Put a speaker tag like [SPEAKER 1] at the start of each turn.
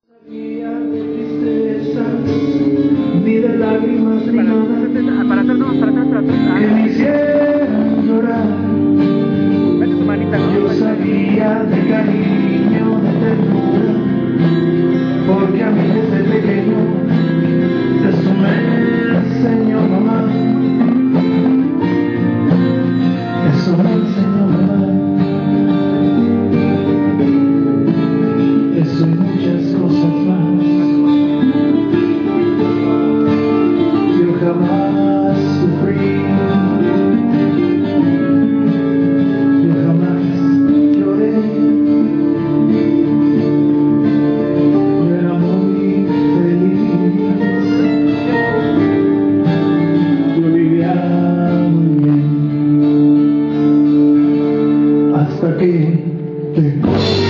[SPEAKER 1] Día de tristeza, ni de lágrimas ni nada
[SPEAKER 2] Para atrás.
[SPEAKER 1] que me hicieran llorar.
[SPEAKER 2] Mete tu manita,
[SPEAKER 1] Yo sabía de cariño, de ternura, porque a mí desde pequeño eso me enseñó mamá. Eso me enseñó mamá. Eso y muchas cosas más. Yo jamás sufrí, yo jamás lloré. Yo era muy feliz, yo vivía muy bien, hasta que te